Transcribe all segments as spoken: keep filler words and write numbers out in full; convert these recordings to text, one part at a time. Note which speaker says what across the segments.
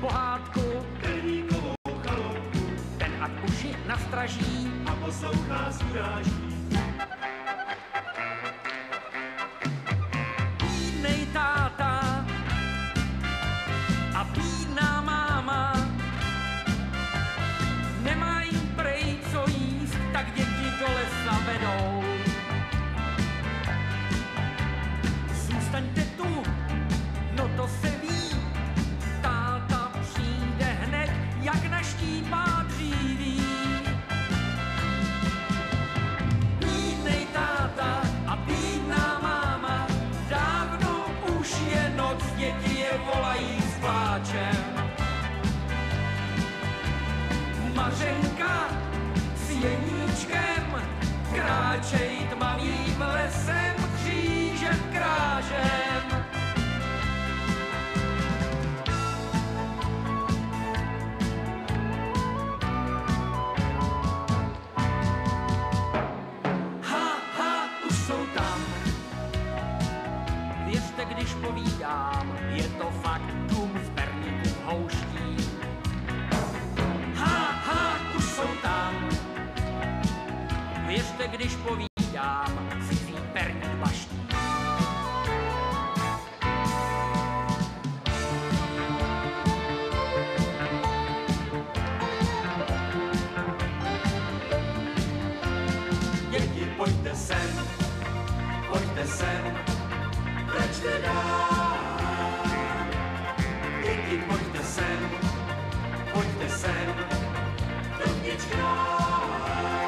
Speaker 1: pohádku,
Speaker 2: Krníkovou chalupku,
Speaker 1: ten ať uši nastraží
Speaker 2: a poslouchá z uráží.
Speaker 1: bídnej táta a bídná máma nemají prej co jíst, tak děti do lesa vedou. Zůstaňte tu, no to se ví, táta přijde hned, jak naštípá dříví. Bídnej táta a bídná máma, dávno už je noc, děti je volají s pláčem. Mařenka s Jeníčkem kráčej tmavým lesem, křížem krážem. Ha, ha, už jsou tam. Věřte, když povídám, je to fakt dům z berníků houští. Ha, ha, už jsou tam. Věřte, když povídám, cizí perník baští.
Speaker 2: Děti, pojďte sem, pojďte sem, klečte dál. Děti, pojďte sem, pojďte sem, dovnitř k nám.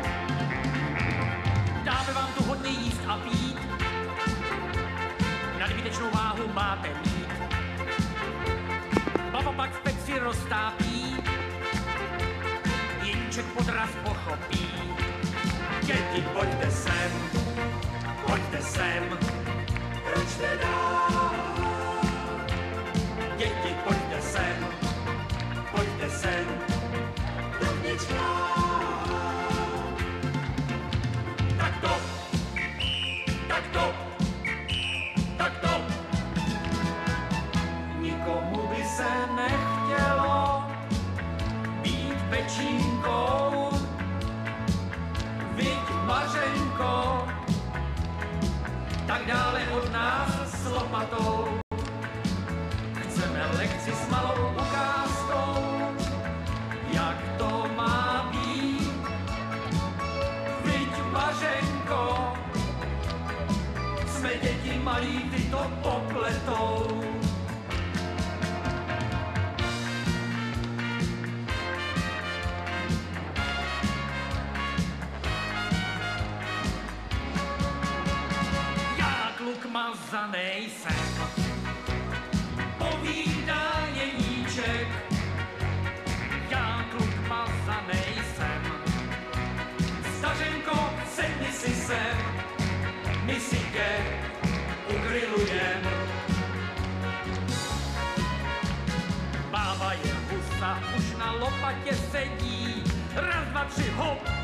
Speaker 1: Dáme vám tu hodně jíst a pít, nadbytečnou váhu máte mít. Baba pak v peci roztápí, Jeníček podraz pochopí.
Speaker 2: Děti, pojďte sem, pojďte sem, klečte dál. Děti, pojďte sem, pojďte sem, dovnitř k nám. Tak to, tak to, tak to.
Speaker 1: Nikomu by se nechtělo být pečínkou, viď Mařenko, tak dále od nás s lopatou. Chceme lekci s malou ukázkou, jak to má být, viď Mařenko, jsme děti malí, ty to popletou. Já kluk mazanej jsem, povídá Jeníček. Já kluk mazanej jsem, stařenko, sedni si sem, my si tě ugrilujem. Bába je husa, už na lopatě sedí, raz, dva, tři, hop,